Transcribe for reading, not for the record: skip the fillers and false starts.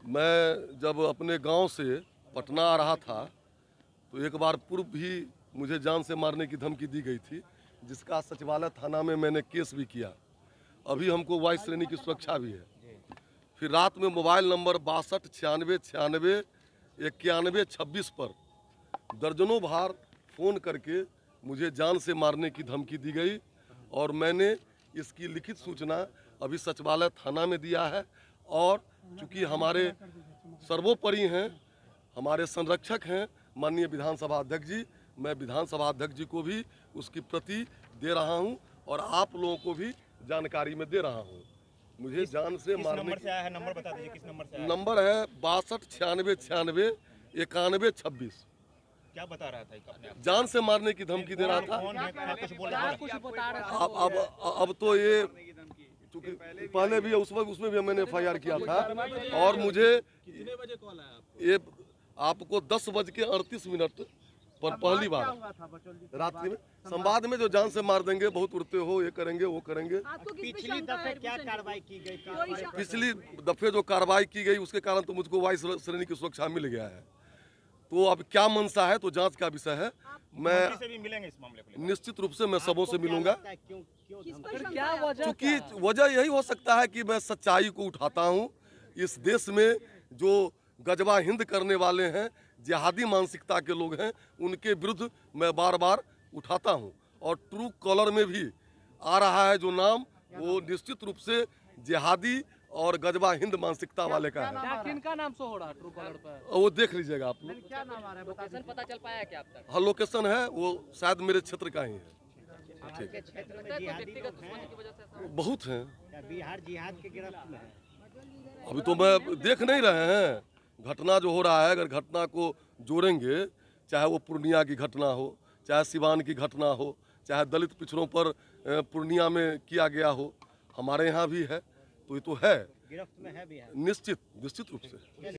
मैं जब अपने गांव से पटना आ रहा था तो एक बार पूर्व भी मुझे जान से मारने की धमकी दी गई थी, जिसका सचिवालय थाना में मैंने केस भी किया। अभी हमको वायु श्रेणी की सुरक्षा भी है। फिर रात में मोबाइल नंबर 62 96 96 91 26 पर दर्जनों बार फ़ोन करके मुझे जान से मारने की धमकी दी गई और मैंने इसकी लिखित सूचना अभी सचिवालय थाना में दिया है। और चूँकि हमारे सर्वोपरि हैं, हमारे संरक्षक हैं माननीय विधानसभा अध्यक्ष जी, मैं विधानसभा अध्यक्ष जी को भी उसकी प्रति दे रहा हूं और आप लोगों को भी जानकारी में दे रहा हूं। मुझे जान से मारने नंबर से आया है, नंबर बता दीजिए किस नंबर से आया है? नंबर है 62 96 96 91 26। क्या बता रहा था अपने आप? जान से मारने की धमकी दे रहा था। कौन है? कुछ बोल रहा था? अब तो ये चूँकि पहले भी उसमें भी मैंने FIR किया था और मुझे कितने बजे कॉल आया आपको? ये आपको 10:38 पर पहली बार रात में संवाद में जो जान से मार देंगे, बहुत उड़ते हो, ये करेंगे वो करेंगे। पिछली दफे क्या कार्रवाई की गई? पिछली दफे जो कार्रवाई की गई उसके कारण तो मुझको वायु श्रेणी की सुरक्षा मिल गया है। तो अब क्या मंशा है तो जांच का विषय है। मैं से भी मिलेंगे इस मामले को? निश्चित रूप से मैं सबों से मिलूंगा, क्या वजह? क्योंकि वजह यही हो सकता है कि मैं सच्चाई को उठाता हूं। इस देश में जो गजबा हिंद करने वाले हैं, जिहादी मानसिकता के लोग हैं, उनके विरुद्ध मैं बार बार उठाता हूं। और ट्रू कॉलर में भी आ रहा है जो नाम, वो निश्चित रूप से जिहादी और गजबा हिंद मानसिकता वाले का है। किनका नाम से हो रहा है ट्रू कॉलर पर? वो देख लीजिएगा आप लोग। क्या नाम आ रहा है? लोकेशन पता चल पाया क्या अब तक? हाँ, लोकेशन है, वो शायद मेरे क्षेत्र का ही है। आपके क्षेत्र में व्यक्तिगत दुश्मनी की वजह से ऐसा? बहुत हैं। बिहार जिहाद के गिरफ्त में है। अभी तो मैं देख नहीं रहे हैं घटना जो हो रहा है। अगर घटना को जोड़ेंगे, चाहे वो पूर्णिया की घटना हो, चाहे सिवान की घटना हो, चाहे दलित पिछड़ों पर पूर्णिया में किया गया हो, हमारे यहाँ भी है, तो ये तो है गिरफ्त में है बिहार। निश्चित रूप से।